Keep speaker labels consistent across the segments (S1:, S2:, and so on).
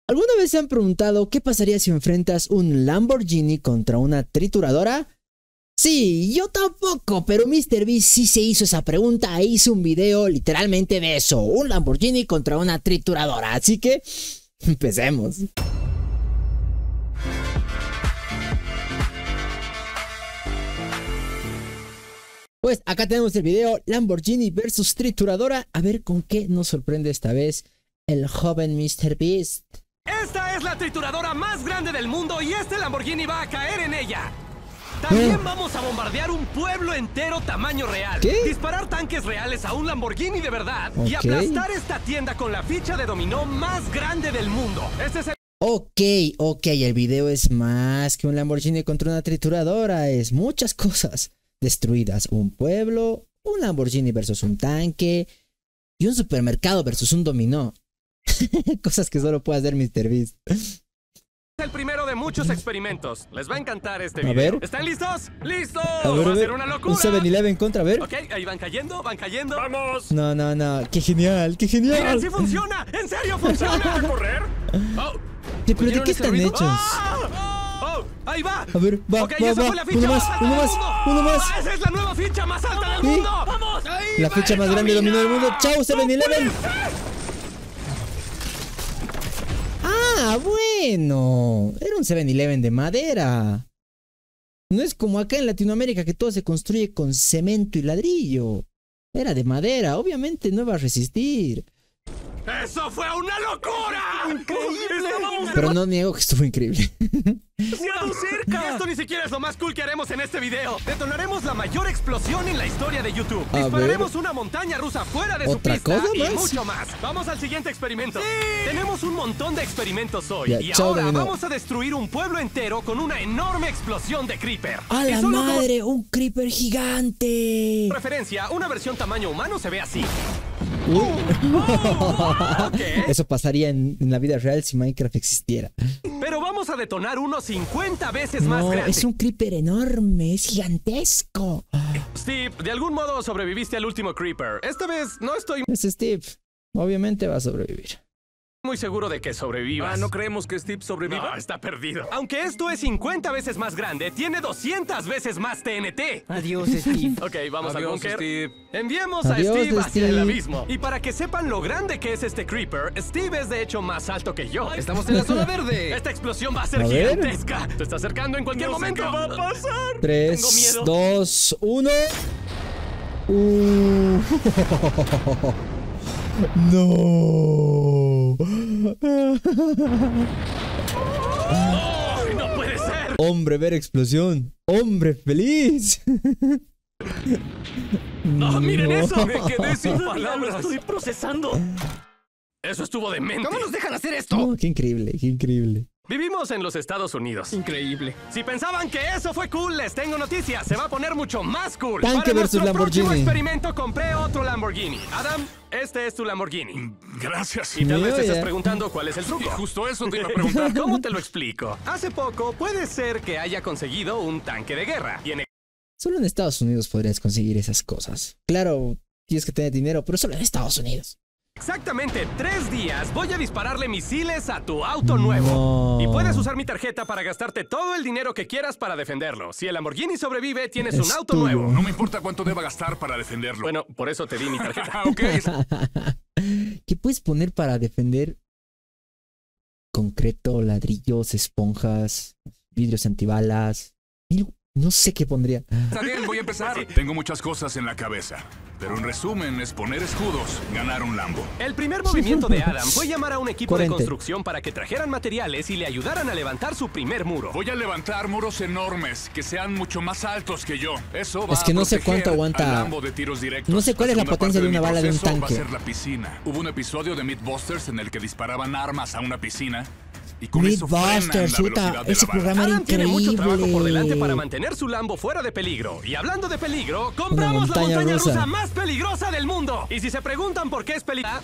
S1: ¿Alguna vez se han preguntado qué pasaría si enfrentas un Lamborghini contra una trituradora? Sí, yo tampoco, pero MrBeast sí se hizo esa pregunta e hizo un video literalmente de eso, un Lamborghini contra una trituradora, así que empecemos. Pues acá tenemos el video Lamborghini versus trituradora, a ver con qué nos sorprende esta vez el joven MrBeast.
S2: Esta es la trituradora más grande del mundo y este Lamborghini va a caer en ella. También vamos a bombardear un pueblo entero tamaño real.
S1: ¿Qué?
S2: Disparar tanques reales a un Lamborghini de verdad y aplastar esta tienda con la ficha de dominó más grande del mundo. Este es el...
S1: Ok, el video es más que un Lamborghini contra una trituradora, es muchas cosas destruidas. Un pueblo, un Lamborghini versus un tanque y un supermercado versus un dominó. Cosas que solo puede hacer MrBeast.
S2: el primero de muchos experimentos. Les va a encantar este video.
S1: Ver.
S2: ¿Están listos? ¡Listos!
S1: A ver,
S2: ¡Va a ser una locura!
S1: Un 7-Eleven contra, a ver.
S2: Ok, ahí van cayendo, van cayendo.
S3: ¡Vamos!
S1: No. ¡Qué genial, qué genial!
S2: ¡Miren, sí funciona! ¡En serio funciona!
S3: ¿A correr?
S2: Oh,
S1: ¿Pero de qué
S2: ese
S1: están
S2: ruido?
S1: hechos?
S2: ¡Oh! ¡Ahí va!
S1: A ver, va,
S2: Ok, esa fue la ficha
S1: uno
S2: más
S1: más,
S2: alta
S1: uno
S2: del
S1: más,
S2: mundo.
S1: uno más.
S2: ¡Ah, esa es la nueva ficha más alta del
S1: ¿Sí?
S2: mundo! ¡Vamos! Ahí
S1: La
S2: va
S1: fecha
S2: el
S1: más grande del dominó del mundo.
S2: dominó.
S1: ¡Chao, 7-Eleven!
S2: ¡No puede ser!
S1: Ah, bueno. Era un 7-Eleven de madera. No es como acá en Latinoamérica que todo se construye con cemento y ladrillo. Era de madera, obviamente no va a resistir.
S2: ¡Eso fue una locura! ¡Increíble! ¡Estábamos
S1: Pero no niego que estuvo increíble.
S2: demasiado cerca! Esto ni siquiera es lo más cool que haremos en este video. Detonaremos la mayor explosión en la historia de YouTube.
S1: A
S2: Dispararemos una montaña rusa fuera de su
S1: ¿Otra
S2: pista
S1: cosa
S2: y
S1: más?
S2: mucho más. Vamos al siguiente experimento. Tenemos un montón de experimentos hoy.
S1: Ya,
S2: y
S1: chao,
S2: ahora
S1: dominó.
S2: vamos a destruir un pueblo entero con una enorme explosión de creeper.
S1: ¡A
S2: Y
S1: la
S2: solo como
S1: madre! ¡Un creeper gigante!
S2: referencia, una versión tamaño humano se ve así. ¿Qué?
S1: Eso pasaría en la vida real si Minecraft existiera.
S2: Pero vamos a detonar uno 50 veces más
S1: No,
S2: grande.
S1: es un creeper enorme, es gigantesco.
S2: Steve, de algún modo sobreviviste al último creeper. Esta vez no estoy
S1: Es Steve. Obviamente va a sobrevivir.
S2: muy seguro de que sobrevivas.
S3: Ah, ¿no creemos que Steve sobreviva?
S2: No, está perdido. Aunque esto es 50 veces más grande, tiene 200 veces más TNT.
S1: Adiós, Steve.
S2: Ok, vamos al
S3: Adiós,
S2: búnker.
S3: Steve.
S2: Enviemos
S1: Adiós,
S2: a Steve hacia
S1: Steve.
S2: el abismo. Y para que sepan lo grande que es este creeper, Steve es de hecho más alto que yo.
S3: Estamos en la zona verde.
S2: Esta explosión va a ser
S1: A ver.
S2: gigantesca. Se está acercando en cualquier
S3: No sé
S2: momento.
S3: qué va a pasar.
S1: 3,
S2: Tengo miedo.
S1: 2, 1. No.
S2: ¡Ay, no puede ser!
S1: Hombre, ver explosión. Hombre feliz.
S2: ¡No, miren eso!
S3: Me quedé sin
S2: Lo
S3: palabras.
S2: estoy procesando. Eso estuvo demente.
S3: ¿Cómo nos dejan hacer esto?
S1: No, qué increíble, qué increíble.
S2: Vivimos en los Estados Unidos.
S3: Increíble.
S2: Si pensaban que eso fue cool, les tengo noticias. Se va a poner mucho más cool.
S1: Tanque
S2: Para
S1: versus
S2: nuestro próximo
S1: Lamborghini.
S2: experimento compré otro Lamborghini. Adam, este es tu Lamborghini.
S3: Gracias.
S2: Y tal vez te
S1: Oye.
S2: estés preguntando cuál es el truco.
S3: Justo eso te iba a preguntar.
S2: ¿Cómo te lo explico? Hace poco puede ser que haya conseguido un tanque de guerra. Y en
S1: Solo en Estados Unidos podrías conseguir esas cosas. Claro, tienes que tener dinero, pero solo en Estados Unidos.
S2: exactamente 3 días voy a dispararle misiles a tu auto nuevo.
S1: No.
S2: Y puedes usar mi tarjeta para gastarte todo el dinero que quieras para defenderlo. Si el Lamborghini sobrevive, tienes
S1: Es
S2: un auto
S1: tuyo.
S2: nuevo.
S3: No me importa cuánto deba gastar para defenderlo.
S2: Bueno, por eso te di mi tarjeta.
S3: Ah, ok.
S1: ¿Qué puedes poner para defender? Concreto, ladrillos, esponjas, vidrios antibalas. No sé qué pondría.
S3: Está bien, voy a empezar. Tengo muchas cosas en la cabeza. Pero en resumen es poner escudos, ganar un Lambo.
S2: El primer movimiento de Adam fue llamar a un equipo de
S1: 40.
S2: construcción para que trajeran materiales y le ayudaran a levantar su primer muro.
S3: Voy a levantar muros enormes que sean mucho más altos que yo. Eso va
S1: Es que no sé
S3: a proteger
S1: cuánto aguanta-
S3: al Lambo de tiros directos.
S1: No sé cuál es la
S3: segunda
S1: potencia
S3: parte
S1: de una
S3: mi
S1: bala de un
S3: proceso
S1: tanque.
S3: Va a ser la piscina. Hubo un episodio de Mythbusters en el que disparaban armas a una piscina y con eso frenan
S1: Mythbusters,
S3: la
S1: puta,
S3: velocidad de
S1: ese
S3: la bala.
S1: programa era
S2: Adam tiene mucho trabajo por delante para
S1: increíble.
S2: mantener su Lambo fuera de peligro. Y hablando de peligro, compramos la
S1: montaña
S2: montaña
S1: rusa.
S2: rusa más peligrosa del mundo. Y si se preguntan por qué es peligrosa...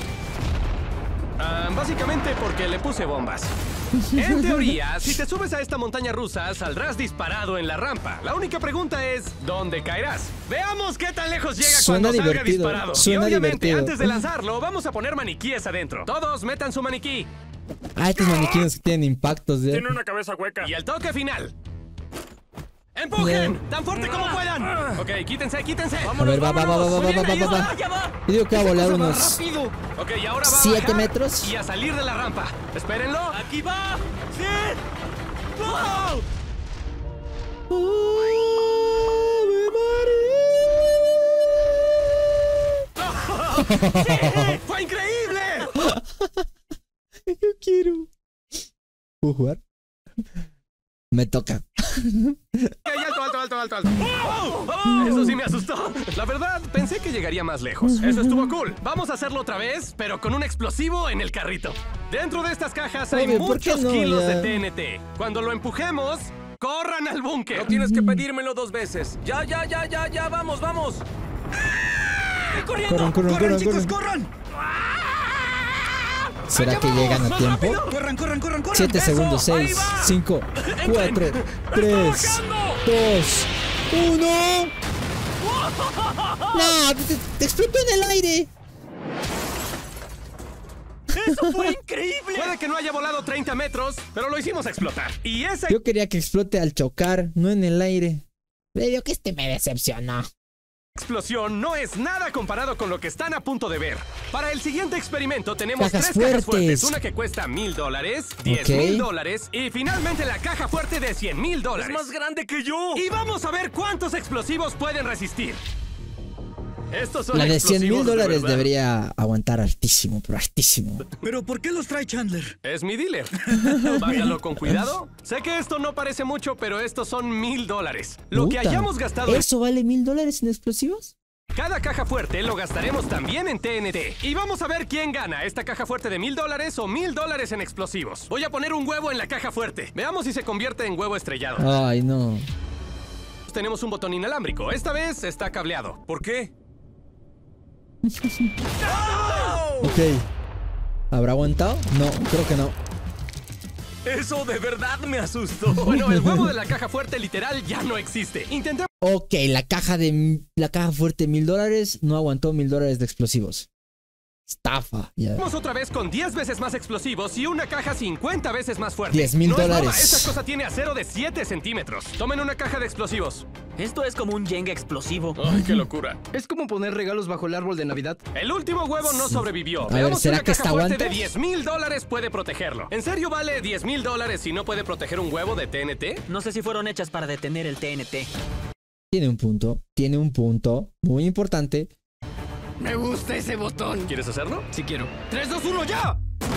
S2: básicamente porque le puse bombas. En teoría, si te subes a esta montaña rusa, saldrás disparado en la rampa. La única pregunta es, ¿dónde caerás? Veamos qué tan lejos llega
S1: Suena
S2: cuando salga
S1: divertido,
S2: disparado.
S1: suena
S2: y obviamente,
S1: divertido.
S2: antes de lanzarlo, vamos a poner maniquíes adentro. Todos metan su maniquí.
S1: Ah, estos maniquíes que tienen impactos,
S4: Tiene una cabeza hueca.
S2: Y el toque final. ¡Empujen! ¡Tan fuerte como puedan! Ok, quítense.
S1: A ver, va.
S2: Ya va.
S1: Yo digo que va a volar unos
S2: Rápido. Ok, y ahora va a
S1: 7
S2: bajar
S1: metros.
S2: y a salir de la rampa. Espérenlo. ¡Aquí va! ¡Sí! ¡Wow! ¡Sí! ¡Fue increíble!
S1: Yo quiero. ¿Puedo jugar? Me toca.
S2: Alto. Eso sí me asustó. La verdad, pensé que llegaría más lejos. Eso estuvo cool. Vamos a hacerlo otra vez, pero con un explosivo en el carrito. Dentro de estas cajas hay
S1: Oye, ¿por qué
S2: muchos
S1: no?
S2: kilos
S1: Ya.
S2: de TNT. Cuando lo empujemos, corran al búnker.
S4: No tienes que pedírmelo 2 veces. Ya, vamos.
S1: Corran,
S4: corran.
S1: ¿Será que llegan a tiempo?
S4: Corran.
S1: 7
S2: Eso,
S1: segundos,
S2: ahí
S1: 6,
S2: va.
S1: 5, 4, 3, 2, 1. ¡No! ¡Te explotó en el aire!
S2: ¡Eso fue increíble! Puede que no haya volado 30 metros, pero lo hicimos explotar. Y esa
S1: Yo quería que explote al chocar, no en el aire. Le digo que me decepcionó.
S2: explosión no es nada comparado con lo que están a punto de ver. Para el siguiente experimento tenemos
S1: Cajas
S2: 3 cajas fuertes.
S1: fuertes.
S2: Una que cuesta $1000, $10,000 y finalmente la caja fuerte de $100,000.
S4: Es más grande que yo.
S2: Y vamos a ver cuántos explosivos pueden resistir. Estos son
S1: La de
S2: explosivos
S1: $100,000
S2: verdad.
S1: debería aguantar altísimo, pero altísimo.
S4: ¿Pero por qué los trae Chandler?
S2: Es mi dealer. Váyalo con cuidado. Sé que esto no parece mucho, pero estos son $1000. Lo que
S1: Puta,
S2: hayamos gastado en
S1: ¿eso vale $1,000 en explosivos?
S2: cada caja fuerte lo gastaremos también en TNT. Y vamos a ver quién gana, esta caja fuerte de $1000 o $1000 en explosivos. Voy a poner un huevo en la caja fuerte. Veamos si se convierte en huevo estrellado.
S1: Ay, no.
S2: Tenemos un botón inalámbrico. Esta vez está cableado. ¿Por qué?
S1: Ok. ¿Habrá aguantado? No, creo que no.
S4: Eso de verdad me asustó.
S2: Bueno, el huevo de la caja fuerte literal ya no existe. Intentemos
S1: Ok, la caja fuerte $1,000 no aguantó $1,000 de explosivos. Estafa. Ya.
S2: otra vez con 10 veces más explosivos y una caja 50 veces más fuerte.
S1: $10,000.
S2: No es broma, esta cosa tiene acero de 7 centímetros. Tomen una caja de explosivos.
S5: Esto es como un Jenga explosivo.
S2: Ay, qué locura.
S6: Es como poner regalos bajo el árbol de Navidad.
S2: El último huevo no sobrevivió.
S1: A ver,
S2: Veamos si
S1: ¿será
S2: una
S1: que
S2: caja
S1: esta
S2: fuerte
S1: aguanta?
S2: de $10,000 puede protegerlo. ¿En serio vale $10,000 si no puede proteger un huevo de TNT?
S5: No sé si fueron hechas para detener el TNT.
S1: Tiene un punto muy importante.
S6: Me gusta ese botón.
S2: ¿Quieres hacerlo?
S6: Si quiero. 3, 2, 1, ya.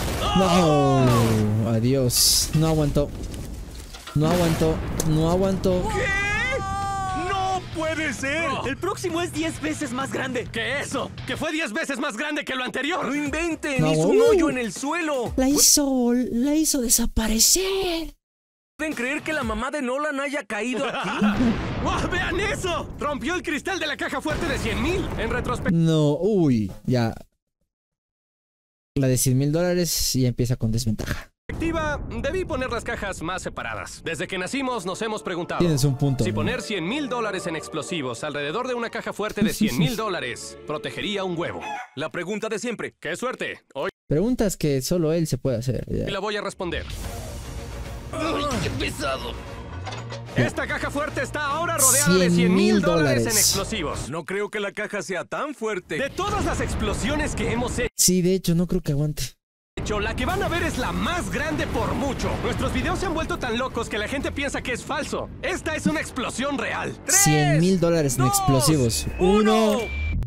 S1: No, adiós. No aguantó. No aguantó.
S4: ¿Qué? ¡No puede ser!
S5: El próximo es 10 veces más grande.
S2: ¿Qué eso? Que fue 10 veces más grande que lo anterior.
S4: ¡No inventen!
S1: No.
S4: ¡Hizo un hoyo en el suelo!
S1: La hizo desaparecer.
S4: ¿Pueden creer que la mamá de Nolan haya caído aquí?
S2: ¡Wow! ¡Vean eso! Rompió el cristal de la caja fuerte de 100,000. En retrospectiva.
S1: No, uy, ya. La de $100,000 ya empieza con desventaja.
S2: Debí poner las cajas más separadas. Desde que nacimos nos hemos preguntado
S1: Tienes un punto.
S2: si poner $100,000 en explosivos alrededor de una caja fuerte de $100,000 protegería un huevo.
S4: La pregunta de siempre.
S2: ¡Qué suerte! Hoy
S1: Preguntas que solo él se puede hacer. Ya.
S2: la voy a responder.
S6: ¡Ay, qué pesado!
S2: Esta caja fuerte está ahora rodeada de $100,000 en explosivos.
S4: No creo que la caja sea tan fuerte.
S2: De todas las explosiones que hemos
S1: Sí, de hecho, no creo que aguante.
S2: hecho, la que van a ver es la más grande por mucho. Nuestros videos se han vuelto tan locos que la gente piensa que es falso. Esta es una explosión real.
S1: $100,000 en explosivos.
S4: ¡Uno!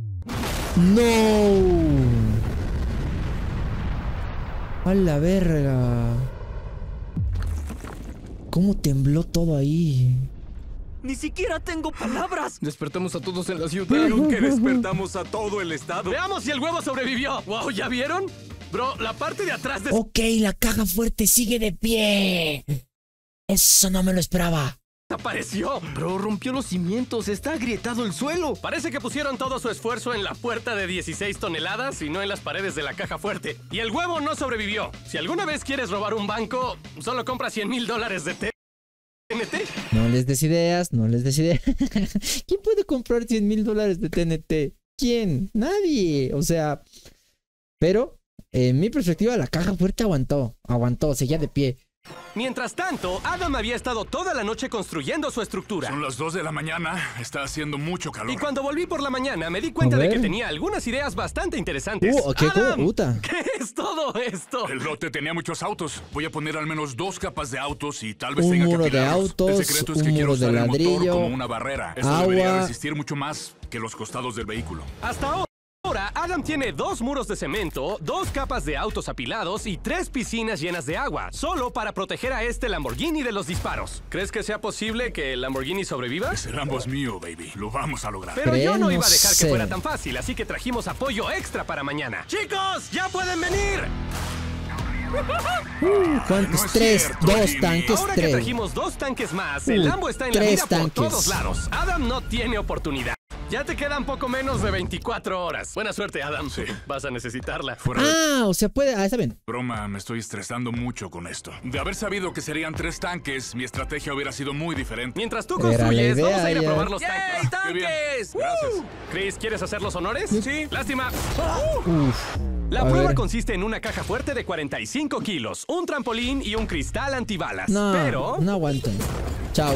S1: ¡No! ¡A la verga! ¿Cómo tembló todo ahí?
S5: Ni siquiera tengo palabras.
S6: Despertamos a todos en la ciudad.
S4: Creo que despertamos a todo el estado.
S2: Veamos si el huevo sobrevivió. ¡Wow! ¿Ya vieron? Bro, la parte de atrás de...
S1: Ok, la caja fuerte sigue de pie. Eso no me lo esperaba.
S2: desapareció.
S6: Bro, rompió los cimientos. Está agrietado el suelo.
S2: Parece que pusieron todo su esfuerzo en la puerta de 16 toneladas y no en las paredes de la caja fuerte. Y el huevo no sobrevivió. Si alguna vez quieres robar un banco, solo compra $100,000 de TNT.
S1: No les des ideas, no les des ideas. ¿Quién puede comprar $100,000 de TNT? ¿Quién? Nadie. O sea, pero En mi perspectiva, la caja fuerte aguantó, seguía de pie.
S2: Mientras tanto, Adam había estado toda la noche construyendo su estructura.
S3: Son las 2 de la mañana. Está haciendo mucho calor.
S2: Y cuando volví por la mañana, me di cuenta
S1: A
S2: de
S1: ver.
S2: que tenía algunas ideas bastante interesantes.
S1: ¿Qué
S2: ¡Adam!
S1: puta?
S2: ¿Qué es todo esto?
S3: El lote tenía muchos autos. Voy a poner al menos 2 capas de autos y tal vez
S1: Un
S3: tenga que
S1: muro de
S3: apilarlos.
S1: autos,
S3: El secreto es
S1: un
S3: que quiero
S1: muro de
S3: usar el motor
S1: ladrillo,
S3: como una barrera. Esto
S1: agua.
S3: debería resistir mucho más que los costados del vehículo.
S2: Hasta ahora, Adam tiene 2 muros de cemento, 2 capas de autos apilados y 3 piscinas llenas de agua, solo para proteger a este Lamborghini de los disparos. ¿Crees que sea posible que el Lamborghini sobreviva?
S3: Ese Lambo es mío, baby. Lo vamos a lograr.
S2: Pero yo no iba a dejar que
S1: sé.
S2: fuera tan fácil, así que trajimos apoyo extra para mañana. ¡Chicos, ya pueden venir!
S1: ¿Cuántos?
S3: No es
S1: 3,
S3: cierto,
S1: 2
S3: Jimmy.
S1: tanques,
S2: Ahora que
S1: 3.
S2: trajimos 2 tanques más, el Lambo está en la
S1: 3
S2: mira por
S1: tanques.
S2: todos lados. Adam no tiene oportunidad. Ya te quedan poco menos de 24 horas. Buena suerte, Adam.
S3: Sí.
S2: Vas a necesitarla.
S3: Fuera de
S1: O sea, puede. Está bien.
S3: broma, me estoy estresando mucho con esto. De haber sabido que serían 3 tanques, mi estrategia hubiera sido muy diferente.
S2: Mientras tú
S1: Era la
S2: construyes,
S1: idea
S2: vamos a ir a
S1: ya.
S2: probar los
S4: ¡Yay,
S2: tanques.
S3: Qué bien.
S4: tanques!
S3: Gracias.
S2: Chris, ¿quieres hacer los honores? Sí. Lástima. La
S1: A
S2: prueba
S1: ver.
S2: consiste en una caja fuerte de 45 kilos, un trampolín y un cristal antibalas.
S1: No,
S2: Pero,
S1: no aguantan. Chao.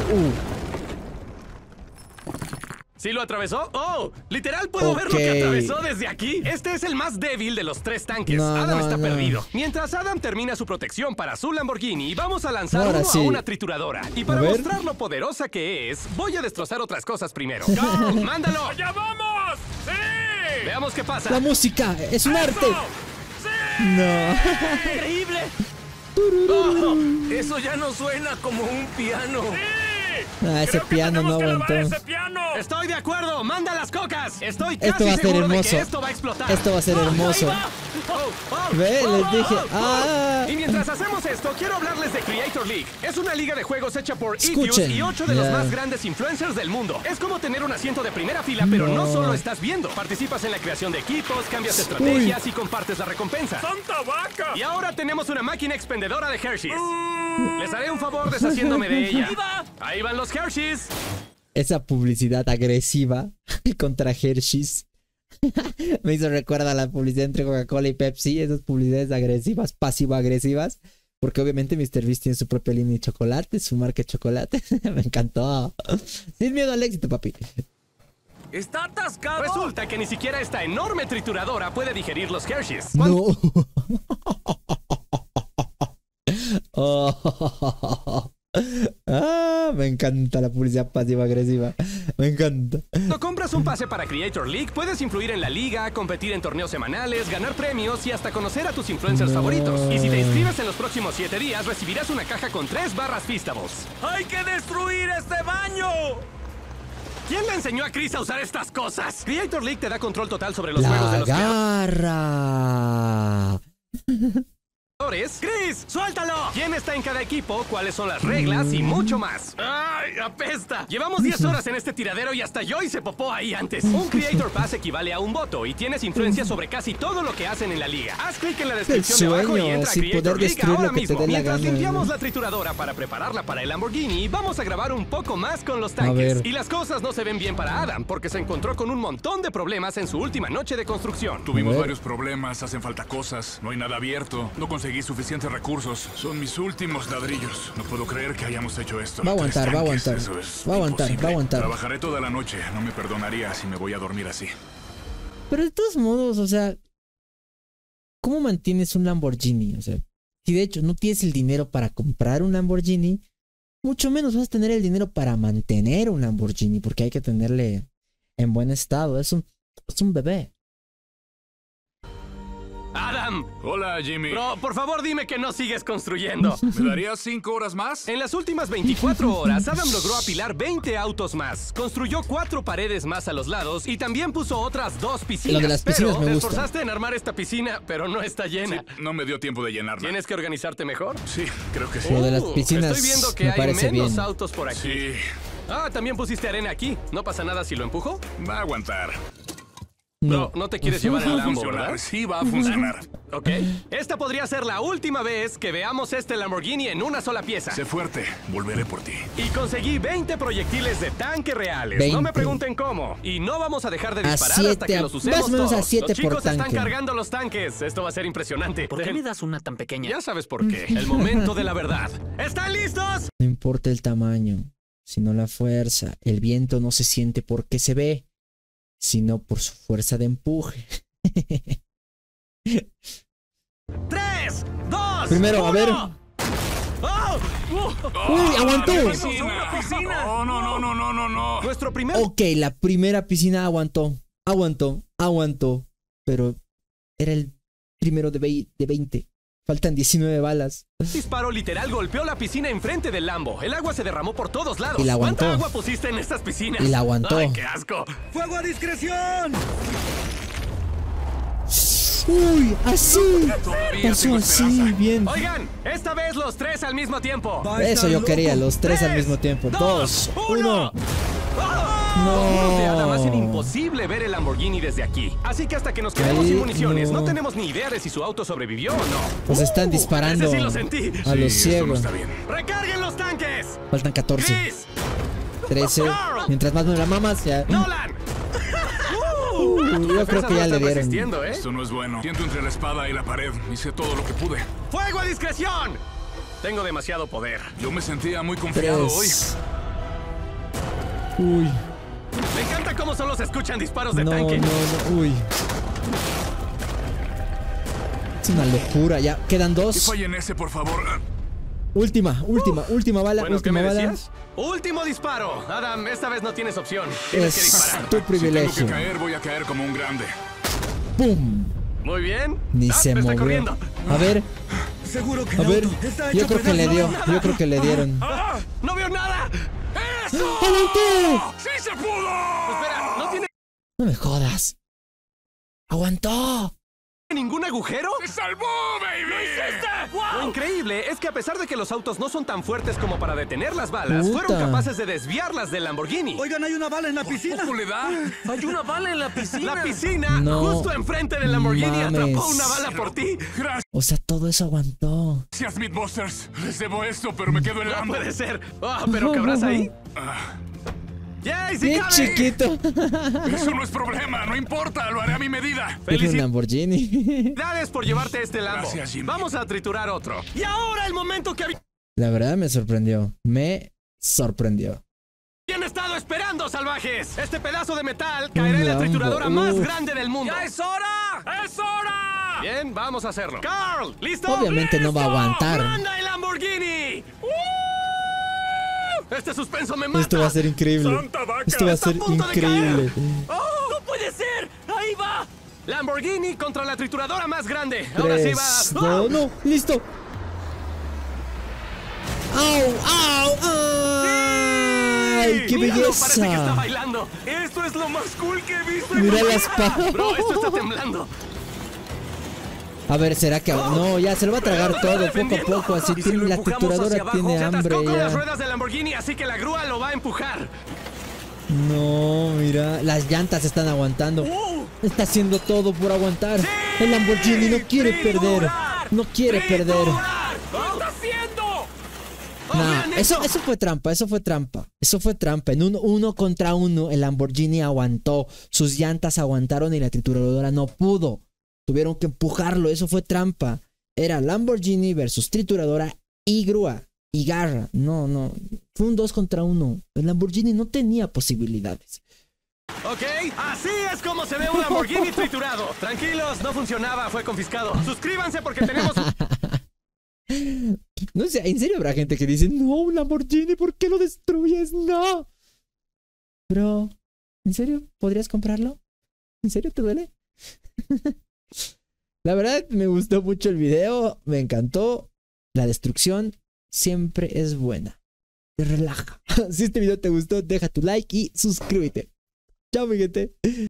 S2: ¿sí lo atravesó? ¡Oh! Literal puedo ver lo
S1: Ok.
S2: que atravesó desde aquí. Este es el más débil de los 3 tanques.
S1: No,
S2: Adam
S1: no,
S2: está
S1: no.
S2: perdido. Mientras Adam termina su protección para su Lamborghini, vamos a lanzar
S1: Ahora
S2: uno
S1: sí.
S2: a una trituradora. Y para
S1: A ver.
S2: mostrar lo poderosa que es, voy a destrozar otras cosas primero. ¡Go! ¡Mándalo!
S3: ¡Ya vamos! ¡Sí!
S2: Veamos qué pasa.
S1: La música es un arte. No.
S5: ¡Increíble!
S4: Oh, eso ya no suena como un piano.
S1: Ese piano no aguantó.
S3: piano!
S2: Estoy de acuerdo, manda las cocas. Estoy
S1: Esto
S2: casi
S1: va a ser
S2: seguro de
S1: hermoso.
S2: que esto va a explotar.
S1: Esto va a ser hermoso. Ve, les dije.
S2: Y mientras hacemos esto, quiero hablarles de Creator League. Es una liga de juegos hecha por Itius
S1: Escuchen.
S2: y 8 de los
S1: Ya.
S2: más grandes influencers del mundo. Es como tener un asiento de primera fila, pero no
S1: No.
S2: solo estás viendo. Participas en la creación de equipos, cambias estrategias y compartes la recompensa.
S3: ¡Santa vaca!
S2: Y ahora tenemos una máquina expendedora de Hershey's. Les haré un favor deshaciéndome de ella. Ahí van los Hershey's.
S1: Esa publicidad agresiva contra Hershey's me hizo recuerda a la publicidad entre Coca-Cola y Pepsi. Esas publicidades agresivas, pasivo-agresivas. Porque obviamente MrBeast tiene su propia línea de chocolate, su marca de chocolate. Me encantó. Sin miedo al éxito, papi.
S4: ¡Está atascado!
S2: Resulta que ni siquiera esta enorme trituradora puede digerir los Hershey's.
S1: No. Oh. Me encanta la publicidad pasiva-agresiva. Me encanta.
S2: Cuando compras un pase para Creator League, puedes influir en la liga, competir en torneos semanales, ganar premios y hasta conocer a tus influencers
S1: No.
S2: favoritos. Y si te inscribes en los próximos 7 días, recibirás una caja con 3 barras Feastables.
S4: ¡Hay que destruir este baño!
S2: ¿Quién le enseñó a Chris a usar estas cosas? Creator League te da control total sobre los
S1: La
S2: juegos de los
S1: garra.
S2: creadores. ¡Chris, suéltalo! ¿Quién está en cada equipo? ¿Cuáles son las reglas? Y mucho más. ¡Ay, apesta! Llevamos 10 horas en este tiradero y hasta yo hice popó ahí antes. Un Creator Pass equivale a un voto y tienes influencia sobre casi todo lo que hacen en la liga. Haz clic en la descripción de abajo y
S1: sueño,
S2: entra a
S1: sin
S2: Creator
S1: poder
S2: League
S1: destruir
S2: ahora
S1: lo que te
S2: mismo.
S1: dé la
S2: Mientras
S1: gana.
S2: limpiamos la trituradora para prepararla para el Lamborghini, vamos a grabar un poco más con los tanques.
S1: ver.
S2: Y las cosas no se ven bien para Adam porque se encontró con un montón de problemas en su última noche de construcción.
S3: Tuvimos
S1: A ver.
S3: varios problemas, hacen falta cosas, no hay nada abierto, no conseguí suficientes recursos. Son mis últimos ladrillos. No puedo creer que hayamos hecho esto.
S1: Va a aguantar,
S3: 3
S1: va a
S3: tanques,
S1: aguantar.
S3: eso es
S1: Va a aguantar,
S3: imposible.
S1: va a aguantar.
S3: Trabajaré toda la noche, no me perdonaría si me voy a dormir así.
S1: Pero de todos modos, o sea, ¿cómo mantienes un Lamborghini? O sea, si de hecho no tienes el dinero para comprar un Lamborghini, mucho menos vas a tener el dinero para mantener un Lamborghini, porque hay que tenerle en buen estado. Es un bebé.
S2: ¡Adam!
S3: Hola, Jimmy.
S2: Bro, por favor dime que no sigues construyendo.
S3: ¿Me darías 5 horas más?
S2: En las últimas 24 horas, Adam logró apilar 20 autos más, construyó 4 paredes más a los lados y también puso otras 2 piscinas.
S1: Lo de las piscinas
S2: pero
S1: me
S2: te
S1: gusta.
S2: esforzaste en armar esta piscina, pero no está llena.
S3: No me dio tiempo de llenarla.
S2: ¿Tienes que organizarte mejor?
S3: Sí, creo que sí.
S1: Lo de las piscinas
S2: Estoy viendo que
S1: me
S2: hay
S1: parece
S2: menos
S1: bien.
S2: autos por aquí.
S3: Sí,
S2: Ah, también pusiste arena aquí. ¿No pasa nada si lo empujo?
S3: va a aguantar.
S2: No, no te quieres llevar el
S3: Va a
S2: Lambo,
S3: funcionar,
S2: ¿verdad?
S3: sí va a funcionar.
S2: Ok. Esta podría ser la última vez que veamos este Lamborghini en una sola pieza.
S3: Sé fuerte, volveré por ti.
S2: Y conseguí 20 proyectiles de tanque reales.
S1: 20.
S2: No me pregunten cómo. Y no vamos a dejar de
S1: A
S2: disparar
S1: 7,
S2: hasta que los usemos
S1: más o menos a
S2: todos.
S1: 7
S2: Los chicos
S1: por tanque.
S2: están cargando los tanques. Esto va a ser impresionante.
S5: ¿Por qué me das una tan pequeña?
S2: Ya sabes por qué. El momento de la verdad. ¿Están listos?
S1: No importa el tamaño, sino la fuerza. El viento no se siente porque se ve, sino por su fuerza de empuje.
S2: 3, 2,
S1: Primero, a ver. ¡Uy, aguantó!
S3: No, no, no, no, no, no, no.
S2: Nuestro primer
S1: Ok, la primera piscina aguantó. Aguantó. Pero era el primero de 20. Faltan 19 balas.
S2: disparo literal golpeó la piscina enfrente del Lambo. El agua se derramó por todos lados.
S1: Y la aguantó.
S2: ¿Cuánta agua pusiste en estas piscinas?
S1: Y la aguantó.
S2: ¡Ay, qué asco!
S6: ¡Fuego a discreción!
S1: ¡Uy! ¡Así!
S3: Todavía
S1: Pasó
S3: tengo
S1: así,
S3: esperanza.
S1: bien.
S2: Oigan, esta vez los 3 al mismo tiempo.
S1: Eso yo quería, los 3 al mismo tiempo. 2, 1.
S2: Unos de Adam hacen
S1: No.
S2: imposible ver el Lamborghini desde aquí. Así que hasta que nos quedemos
S1: Ahí,
S2: sin municiones, no
S1: no.
S2: tenemos ni idea de si su auto sobrevivió o no.
S1: Pues están disparando
S2: Ese sí lo sentí.
S1: a los
S3: Sí, esto no
S1: ciegos.
S3: está bien.
S2: ¡Recarguen los tanques!
S1: Faltan 14,
S2: ¡Chris!
S1: 13. Mientras más me la mamas, ya.
S2: ¡Nolan!
S1: Yo creo que ya le dieron.
S2: Resistiendo, ¿eh?
S3: Esto no es bueno. Siento entre la espada y la pared. Hice todo lo que pude.
S2: ¡Fuego a discreción! Tengo demasiado poder.
S3: Yo me sentía muy confiado hoy.
S1: 3. Uy.
S2: Me encanta cómo solo se escuchan disparos de
S1: No,
S2: tanque.
S1: no. Uy. Es una locura. Ya, quedan
S3: Que
S1: 2.
S3: fallen ese, por favor.
S1: Última bala,
S2: Bueno, ¿qué
S1: última
S2: me
S1: bala.
S2: decías? Último disparo. Adam, esta vez no tienes opción. Tienes que
S1: Es
S2: disparar.
S1: tu
S3: Si tengo que
S1: privilegio.
S3: caer, voy a caer como un grande.
S1: ¡Pum!
S2: Muy bien.
S1: Ni
S2: Ah,
S1: se
S2: me está
S1: movió.
S2: corriendo.
S1: A ver,
S6: Seguro que
S1: a ver.
S6: está hecho
S1: Yo creo que le dio.
S6: pedazos.
S1: Yo creo que le dieron.
S2: ¡Ah! ¡No veo nada!
S3: ¡Eso!
S1: ¡Aguantó!
S3: ¡Sí se pudo!
S2: Espera, ¿no tiene
S1: No me jodas. ¡Aguantó!
S2: ningún agujero?
S3: ¡Se salvó, baby!
S2: Lo increíble es que a pesar de que los autos no son tan fuertes como para detener las balas,
S1: Puta.
S2: fueron capaces de desviarlas del Lamborghini.
S6: Oigan, hay una bala en la piscina.
S3: ¿Poco le da?
S5: Hay una bala en la piscina.
S2: La piscina,
S1: No
S2: justo enfrente del Lamborghini,
S1: mames.
S2: atrapó una bala por ti.
S1: O sea, todo eso aguantó.
S3: Gracias, Mythbusters. Les debo esto, pero me quedo en
S2: No
S3: Lambo.
S2: puede ser. Ah, ¿pero cabrás ahí? ¡Yay, sí
S1: ¡Qué
S2: cabe!
S1: chiquito!
S3: Eso no es problema, no importa, lo haré a mi medida.
S1: Es un Lamborghini.
S2: Felicidades por llevarte este Lambo.
S3: Gracias, Jimmy.
S2: Vamos a triturar otro. Y ahora el momento que
S1: La verdad me sorprendió. Me sorprendió.
S2: habían estado esperando, salvajes. Este pedazo de metal caerá en la
S1: Lambo.
S2: trituradora más
S1: Uf.
S2: grande del mundo.
S5: ¡Ya es hora!
S2: ¡Es hora! Bien, vamos a hacerlo. ¡Carl! ¿Listo?
S1: Obviamente no va a aguantar.
S2: ¡Manda el Lamborghini! Este suspenso me mata.
S1: Esto va a ser increíble.
S3: ¡Santa vaca!
S1: Esto va a
S2: Está a
S1: ser
S2: punto de
S1: increíble.
S2: ¡Oh!
S5: ¡No puede ser! ¡Ahí va!
S2: Lamborghini contra la trituradora más grande. Ahora sí
S1: 3,
S2: va.
S1: 2, no, listo. ¡Au! ¡Au! ¡Ay! ¡Qué
S2: Míralo, parece que está
S1: belleza!
S2: bailando.
S3: Esto es lo más cool que he visto en
S1: Mira
S3: mi
S1: la
S3: vida.
S1: espada.
S2: Bro, esto está temblando.
S1: A ver, ¿será que no? Ya se lo va a tragar todo poco a poco. Así
S5: ¿Y si
S1: tiene,
S5: lo
S1: la
S5: empujamos
S1: trituradora
S5: hacia abajo?
S1: tiene
S2: Se
S1: hambre
S2: atascó con las
S1: ya.
S2: ruedas del Lamborghini, así que la grúa lo va a empujar.
S1: No, mira, las llantas están aguantando. Está haciendo todo por aguantar. El Lamborghini no quiere perder. No quiere perder.
S2: ¿Qué está haciendo? Oh,
S1: No,
S2: vean
S1: eso fue trampa, eso fue trampa. Eso fue trampa. En un 1 contra 1, el Lamborghini aguantó. Sus llantas aguantaron y la trituradora no pudo. Tuvieron que empujarlo, eso fue trampa. Era Lamborghini versus trituradora y grúa y garra. No, no. Fue un 2 contra 1. El Lamborghini no tenía posibilidades.
S2: Ok, así es como se ve un Lamborghini triturado. Tranquilos, no funcionaba, fue confiscado. Suscríbanse porque tenemos...
S1: No sé, en serio habrá gente que dice, no, un Lamborghini, ¿por qué lo destruyes? No. Pero, ¿en serio? ¿Podrías comprarlo? ¿En serio te duele? La verdad, me gustó mucho el video, me encantó. La destrucción siempre es buena. Te relaja. Si este video te gustó, deja tu like y suscríbete. Chao, mi gente.